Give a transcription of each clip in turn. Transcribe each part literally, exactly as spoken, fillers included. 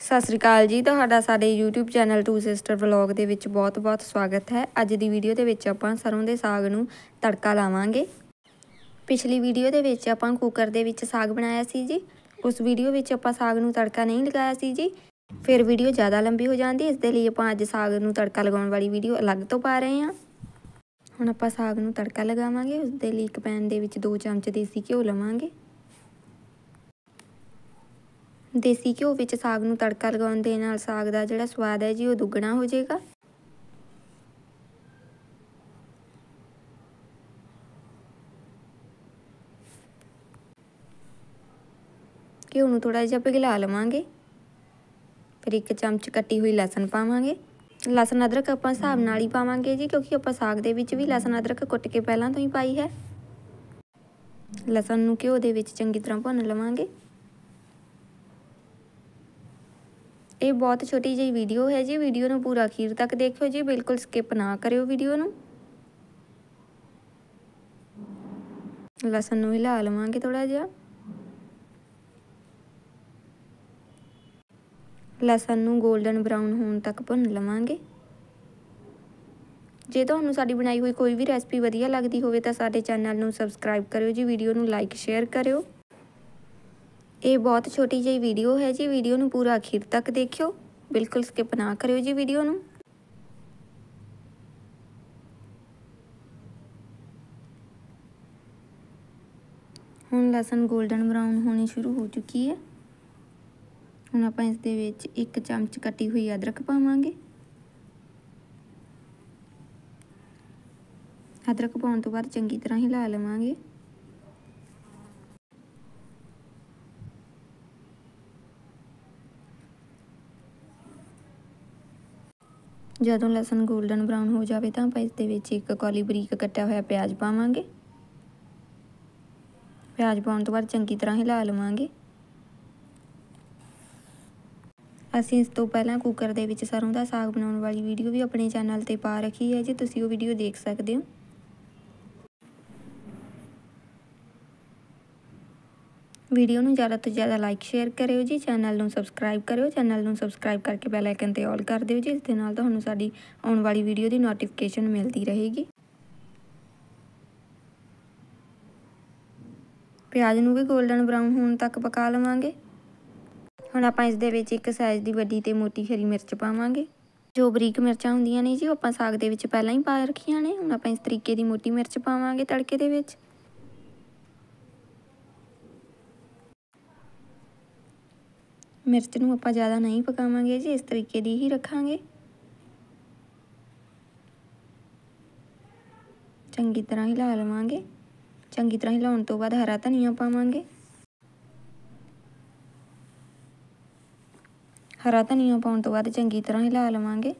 ਸਤਿ ਸ਼੍ਰੀ ਅਕਾਲ ਜੀ, ਤੁਹਾਡਾ ਸਾਡੇ YouTube channel two sister vlog ਦੇ ਵਿੱਚ ਬਹੁਤ-ਬਹੁਤ ਸਵਾਗਤ ਹੈ। ਅੱਜ ਦੀ ਵੀਡੀਓ ਦੇ ਵਿੱਚ ਆਪਾਂ ਸਰੋਂ ਦੇ ਸਾਗ ਨੂੰ ਤੜਕਾ ਲਾਵਾਂਗੇ। ਪਿਛਲੀ ਵੀਡੀਓ ਦੇ ਵਿੱਚ ਆਪਾਂ ਕੁੱਕਰ ਦੇ ਵਿੱਚ ਸਾਗ ਬਣਾਇਆ ਸੀ ਜੀ। ਉਸ ਵੀਡੀਓ ਵਿੱਚ ਆਪਾਂ ਸਾਗ ਨੂੰ ਤੜਕਾ ਨਹੀਂ ਲਗਾਇਆ ਸੀ ਜੀ, ਫਿਰ ਵੀਡੀਓ ਜ਼ਿਆਦਾ ਲੰਬੀ ਹੋ ਜਾਂਦੀ। ਇਸ ਦੇ ਲਈ ਆਪਾਂ ਅੱਜ ਸਾਗ ਨੂੰ ਤੜਕਾ ਲਗਾਉਣ ਵਾਲੀ ਵੀਡੀਓ ਅਲੱਗ ਤੋਂ ਪਾ ਰਹੇ ਹਾਂ। ਹੁਣ ਆਪਾਂ ਸਾਗ ਨੂੰ ਤੜਕਾ ਲਗਾਵਾਂਗੇ। ਉਸ ਦੇ ਲਈ ਇੱਕ ਪੈਨ ਦੇ ਵਿੱਚ ਦੋ ਚਮਚ ਦੇਸੀ ਘਿਓ ਲਵਾਂਗੇ। ਦੇਸੀ ਘਿਓ ਵਿੱਚ ਸਾਗ ਨੂੰ ਤੜਕਾ ਲਗਾਉਣ ਦੇ ਨਾਲ ਸਾਗ ਦਾ ਜਿਹੜਾ ਸਵਾਦ ਹੈ ਜੀ ਉਹ ਦੁੱਗਣਾ ਹੋ ਜਾਏਗਾ। ਘਿਓ ਨੂੰ ਥੋੜਾ ਜਿਹਾ ਪਿਘਲਾ ਲਵਾਂਗੇ। ਫਿਰ ਇੱਕ ਚਮਚ ਕੱਟੀ ਹੋਈ ਲਸਣ ਪਾਵਾਂਗੇ। ਲਸਣ ਅਦਰਕ ਆਪਾਂ ਹਿਸਾਬ ਨਾਲ ਹੀ ਪਾਵਾਂਗੇ ਜੀ, ਕਿਉਂਕਿ ਆਪਾਂ ਸਾਗ ਦੇ ਵਿੱਚ ਵੀ ਲਸਣ ਅਦਰਕ ਕੁੱਟ ਕੇ ਪਹਿਲਾਂ ਤੋਂ ਹੀ ਪਾਈ ਹੈ। ਲਸਣ ਨੂੰ ਘਿਓ ਦੇ ਵਿੱਚ ਚੰਗੀ ਤਰ੍ਹਾਂ ਭੁੰਨ ਲਵਾਂਗੇ। ਇਹ ਬਹੁਤ ਛੋਟੀ ਜਿਹੀ ਵੀਡੀਓ ਹੈ ਜੀ, ਵੀਡੀਓ ਨੂੰ ਪੂਰਾ ਅਖੀਰ ਤੱਕ ਦੇਖਿਓ ਜੀ, ਬਿਲਕੁਲ ਸਕਿਪ ਨਾ ਕਰਿਓ ਵੀਡੀਓ ਨੂੰ। ਲਸਣ ਨੂੰ ਹਿਲਾ ਲਵਾਂਗੇ ਥੋੜਾ ਜਿਹਾ। ਲਸਣ ਨੂੰ ਗੋਲਡਨ ਬਰਾਊਨ ਹੋਣ ਤੱਕ ਭੁੰਨ ਲਵਾਂਗੇ। ਜੇ ਤੁਹਾਨੂੰ ਸਾਡੀ ਬਣਾਈ ਹੋਈ ਕੋਈ ਵੀ ਰੈਸਪੀ ਵਧੀਆ ਲੱਗਦੀ ਹੋਵੇ ਤਾਂ ਸਾਡੇ ਚੈਨਲ ਨੂੰ ਸਬਸਕ੍ਰਾਈਬ ਕਰਿਓ ਜੀ, ਵੀਡੀਓ ਨੂੰ ਲਾਈਕ ਸ਼ੇਅਰ ਕਰਿਓ। ਇਹ ਬਹੁਤ ਛੋਟੀ ਜਿਹੀ ਵੀਡੀਓ ਹੈ ਜੀ, ਵੀਡੀਓ ਨੂੰ ਪੂਰਾ ਅਖੀਰ ਤੱਕ ਦੇਖਿਓ, ਬਿਲਕੁਲ ਸਕਿਪ ਨਾ ਕਰਿਓ ਜੀ ਵੀਡੀਓ ਨੂੰ। ਹੁਣ ਲਸਣ ਗੋਲਡਨ ਬਰਾਊਨ ਹੋਣੀ ਸ਼ੁਰੂ ਹੋ ਚੁੱਕੀ ਹੈ। ਹੁਣ ਆਪਾਂ ਇਸ ਦੇ ਵਿੱਚ ਇੱਕ ਚਮਚ ਕੱਟੀ ਹੋਈ ਅਦਰਕ ਪਾਵਾਂਗੇ। ਅਦਰਕ ਪਾਉਣ ਤੋਂ ਬਾਅਦ ਚੰਗੀ ਤਰ੍ਹਾਂ ਹਿਲਾ ਲਵਾਂਗੇ। ਜਦੋਂ ਲਸਣ ਗੋਲਡਨ ਬਰਾਊਨ ਹੋ ਜਾਵੇ ਤਾਂ ਆਪਾਂ ਇਸ ਦੇ ਵਿੱਚ ਇੱਕ ਕੌਲੀ ਬਰੀਕ ਕੱਟਿਆ ਹੋਇਆ ਪਿਆਜ਼ ਪਾਵਾਂਗੇ। ਪਿਆਜ਼ ਪਾਉਣ ਤੋਂ ਬਾਅਦ ਚੰਗੀ ਤਰ੍ਹਾਂ ਹਿਲਾ ਲਵਾਂਗੇ। ਅਸੀਂ ਇਸ ਤੋਂ ਪਹਿਲਾਂ ਕੁੱਕਰ ਦੇ ਵਿੱਚ ਸਰੋਂ ਦਾ ਸਾਗ ਬਣਾਉਣ ਵਾਲੀ ਵੀਡੀਓ ਵੀ ਆਪਣੇ ਚੈਨਲ 'ਤੇ ਪਾ ਰੱਖੀ ਹੈ ਜੀ, ਤੁਸੀਂ ਉਹ ਵੀਡੀਓ ਦੇਖ ਸਕਦੇ ਹੋ। ਵੀਡੀਓ ਨੂੰ ਜ਼ਿਆਦਾ ਤੋਂ ਜ਼ਿਆਦਾ ਲਾਈਕ ਸ਼ੇਅਰ ਕਰਿਓ ਜੀ, ਚੈਨਲ ਨੂੰ ਸਬਸਕ੍ਰਾਈਬ ਕਰਿਓ। ਚੈਨਲ ਨੂੰ ਸਬਸਕ੍ਰਾਈਬ ਕਰਕੇ ਬੈਲ ਆਈਕਨ 'ਤੇ ਆਲ ਕਰ ਦਿਓ ਜੀ, ਇਸ ਦੇ ਨਾਲ ਤੁਹਾਨੂੰ ਸਾਡੀ ਆਉਣ ਵਾਲੀ ਵੀਡੀਓ ਦੀ ਨੋਟੀਫਿਕੇਸ਼ਨ ਮਿਲਦੀ ਰਹੇਗੀ। ਪਿਆਜ਼ ਨੂੰ ਵੀ ਗੋਲਡਨ ਬਰਾਊਨ ਹੋਣ ਤੱਕ ਪਕਾ ਲਵਾਂਗੇ। ਹੁਣ ਆਪਾਂ ਇਸ ਦੇ ਵਿੱਚ ਇੱਕ ਸਾਈਜ਼ ਦੀ ਵੱਡੀ ਤੇ ਮੋਟੀ ਹਰੀ ਮਿਰਚ ਪਾਵਾਂਗੇ। ਜੋ ਬਰੀਕ ਮਿਰਚਾਂ ਹੁੰਦੀਆਂ ਨੇ ਜੀ ਉਹ ਆਪਾਂ ਸਾਗ ਦੇ ਵਿੱਚ ਪਹਿਲਾਂ ਹੀ ਪਾ ਰੱਖੀਆਂ ਨੇ। ਹੁਣ ਆਪਾਂ ਇਸ ਤਰੀਕੇ ਦੀ ਮੋਟੀ ਮਿਰਚ ਪਾਵਾਂਗੇ ਤੜਕੇ ਦੇ ਵਿੱਚ। ਮਿਰਚ ਨੂੰ ਆਪਾਂ ਜ਼ਿਆਦਾ ਨਹੀਂ ਪਕਾਵਾਂਗੇ ਜੀ, ਇਸ ਤਰੀਕੇ ਦੀ ਹੀ ਰੱਖਾਂਗੇ। ਚੰਗੀ ਤਰ੍ਹਾਂ ਹਿਲਾ ਲਵਾਂਗੇ। ਚੰਗੀ ਤਰ੍ਹਾਂ ਹਿਲਾਉਣ ਤੋਂ ਬਾਅਦ ਹਰਾ ਧਨੀਆ ਪਾਵਾਂਗੇ। ਹਰਾ ਧਨੀਆ ਪਾਉਣ ਤੋਂ ਬਾਅਦ ਚੰਗੀ ਤਰ੍ਹਾਂ ਹਿਲਾ ਲਵਾਂਗੇ।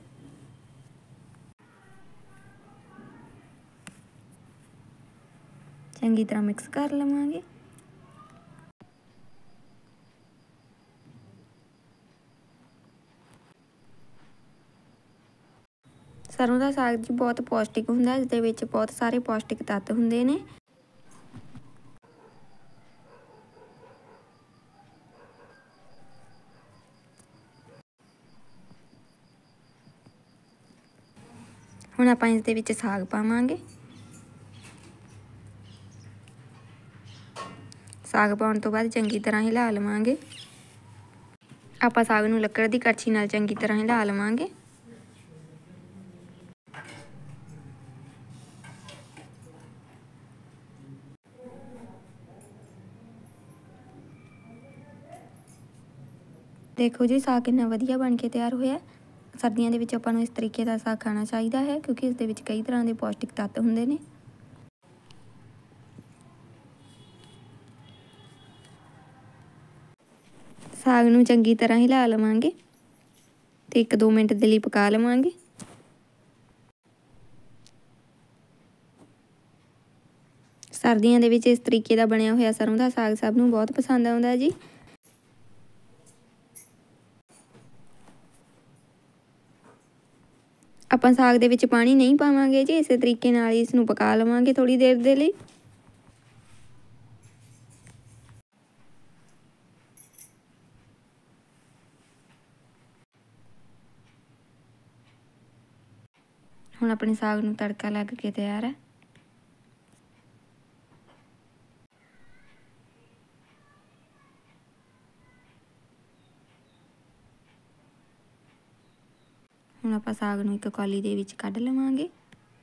ਚੰਗੀ ਤਰ੍ਹਾਂ ਮਿਕਸ ਕਰ ਲਵਾਂਗੇ। ਸਰੋਂ ਦਾ ਸਾਗ ਜੀ ਬਹੁਤ ਪੌਸ਼ਟਿਕ ਹੁੰਦਾ, ਇਸ ਦੇ ਵਿੱਚ ਬਹੁਤ ਸਾਰੇ ਪੌਸ਼ਟਿਕ ਤੱਤ ਹੁੰਦੇ ਨੇ। ਹੁਣ ਆਪਾਂ ਇਸ ਦੇ ਵਿੱਚ ਸਾਗ ਪਾਵਾਂਗੇ। ਸਾਗ ਪਾਉਣ ਤੋਂ ਬਾਅਦ ਚੰਗੀ ਤਰ੍ਹਾਂ ਹਿਲਾ ਲਵਾਂਗੇ। ਆਪਾਂ ਸਾਗ ਨੂੰ ਲੱਕੜ ਦੀ ਕੜਛੀ ਨਾਲ ਚੰਗੀ ਤਰ੍ਹਾਂ ਹਿਲਾ ਲਵਾਂਗੇ। ਦੇਖੋ ਜੀ ਸਾਗ ਕਿੰਨਾ ਵਧੀਆ ਬਣ ਕੇ ਤਿਆਰ ਹੋਇਆ। ਸਰਦੀਆਂ ਦੇ ਵਿੱਚ ਆਪਾਂ ਨੂੰ ਇਸ ਤਰੀਕੇ ਦਾ ਸਾਗ ਖਾਣਾ ਚਾਹੀਦਾ ਹੈ, ਕਿਉਂਕਿ ਇਸ ਦੇ ਵਿੱਚ ਕਈ ਤਰ੍ਹਾਂ ਦੇ ਪੌਸ਼ਟਿਕ ਤੱਤ ਹੁੰਦੇ ਨੇ। ਸਾਗ ਨੂੰ ਚੰਗੀ ਤਰ੍ਹਾਂ ਹਿਲਾ ਲਵਾਂਗੇ ਤੇ ਇੱਕ ਦੋ ਮਿੰਟ ਦੇ ਲਈ ਪਕਾ ਲਵਾਂਗੇ। ਸਰਦੀਆਂ ਦੇ ਵਿੱਚ ਇਸ ਤਰੀਕੇ ਦਾ ਬਣਿਆ ਹੋਇਆ ਸਰੋਂ ਦਾ ਸਾਗ ਸਭ ਨੂੰ ਬਹੁਤ ਪਸੰਦ ਆਉਂਦਾ ਜੀ। ਆਪਾਂ ਸਾਗ ਦੇ ਵਿੱਚ ਪਾਣੀ ਨਹੀਂ ਪਾਵਾਂਗੇ ਜੀ, ਇਸੇ ਤਰੀਕੇ ਨਾਲ ਹੀ ਇਸ ਨੂੰ ਪਕਾ ਲਵਾਂਗੇ ਥੋੜੀ ਦੇਰ ਦੇ ਲਈ। ਹੁਣ ਆਪਣੇ ਸਾਗ ਨੂੰ ਤੜਕਾ ਲੱਗ ਕੇ ਤਿਆਰ ਹੈ। ਹੁਣ ਆਪਾਂ ਸਾਗ ਨੂੰ ਇੱਕ ਕੌਲੀ ਦੇ ਵਿੱਚ ਕੱਢ ਲਵਾਂਗੇ।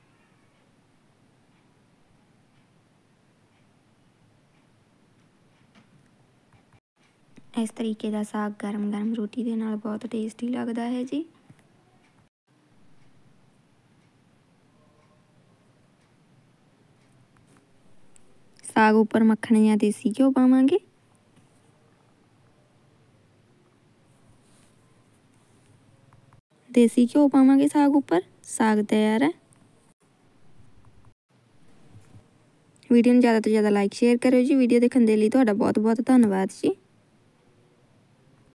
ਇਸ ਤਰੀਕੇ ਦਾ ਸਾਗ ਗਰਮ ਗਰਮ ਰੋਟੀ ਦੇ ਨਾਲ ਬਹੁਤ ਟੇਸਟੀ ਲੱਗਦਾ ਹੈ ਜੀ। ਸਾਗ ਉੱਪਰ ਮੱਖਣ ਜਾਂ ਦੇਸੀ ਘਿਓ ਪਾਵਾਂਗੇ। ਦੇਸੀ ਘਿਓ ਪਾਵਾਂਗੇ ਸਾਗ ਉੱਪਰ। ਸਾਗ ਤਿਆਰ ਹੈ। ਵੀਡੀਓ ਨੂੰ ਜ਼ਿਆਦਾ ਤੋਂ ਜ਼ਿਆਦਾ ਲਾਈਕ ਸ਼ੇਅਰ ਕਰਿਓ ਜੀ। ਵੀਡੀਓ ਦੇਖਣ ਦੇ ਲਈ ਤੁਹਾਡਾ ਬਹੁਤ ਬਹੁਤ ਧੰਨਵਾਦ ਜੀ।